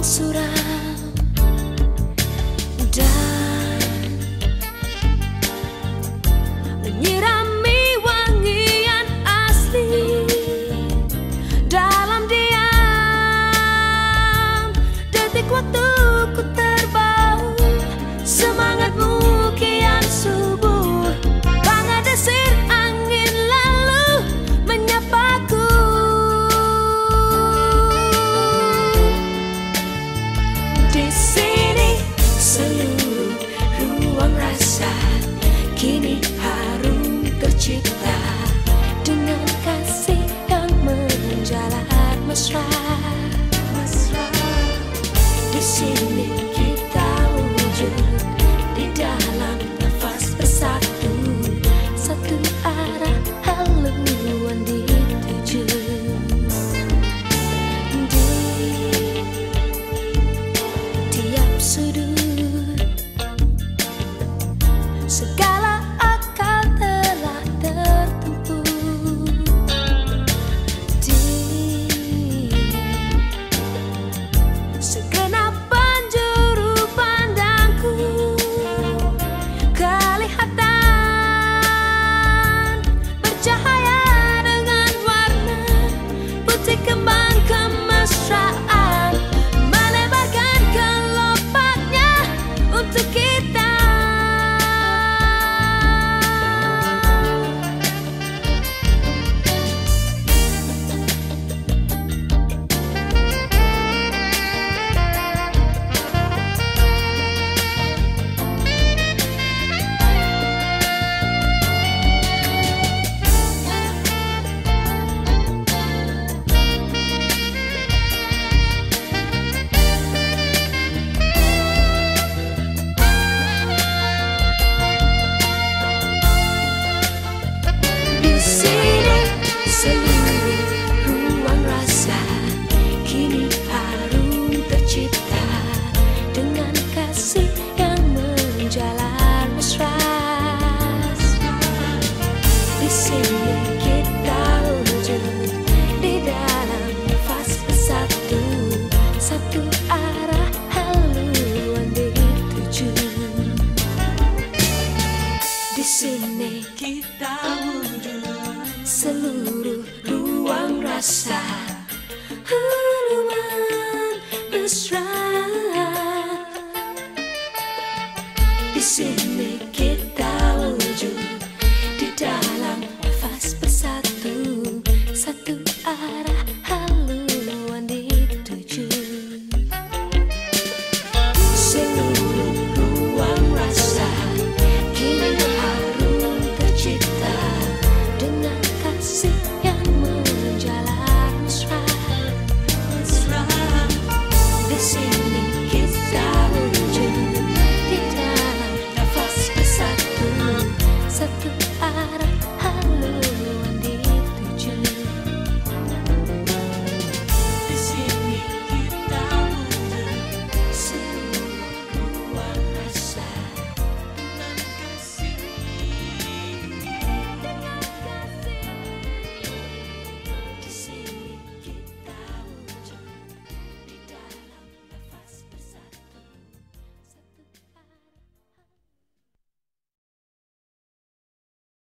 suram dan menyirami wangian asli dalam diam. Detik waktu ku terbau, semangatmu kian subur. Bangga desir angin lalu menyapaku. Di sini seluruh ruang rasa kini harum tercipta dengan kasih yang menjalar mesra. Di sini kita wujud di dalam nafas bersatu, satu arah haluan dituju. Di tiap sudut segala akal telah tertempuh. Di segenap penjuru pandangku kelihatan bercahaya dengan warna putih kembang kemesraan, melebarkan kelopaknya untuk kita. Di sini seluruh ruang rasa kini harum tercipta dengan kasih yang menjalar mesra. Di sini kita wujud di dalam nafas bersatu, satu arah haluan dituju. Di sini kita wujud seluruh ruang rasa haluan mesra.